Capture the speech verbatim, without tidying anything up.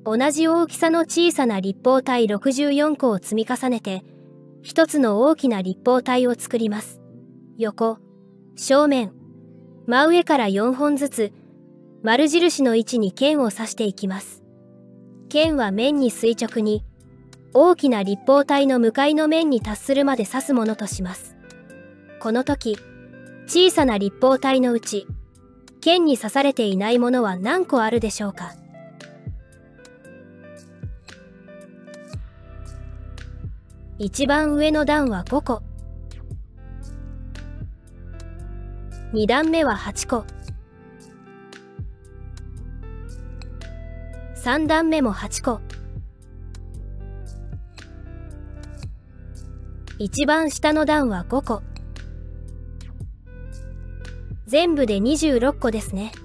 同じ大きさの小さな立方体ろくじゅうよんこを積み重ねて、一つの大きな立方体を作ります。横、正面、真上からよんほんずつ、丸印の位置に剣を刺していきます。剣は面に垂直に、大きな立方体の向かいの面に達するまで刺すものとします。この時、小さな立方体のうち、剣に刺されていないものは何個あるでしょうか。一番上の段はごこ。二段目ははちこ。三段目もはちこ。一番下の段はごこ。全部でにじゅうろっこですね。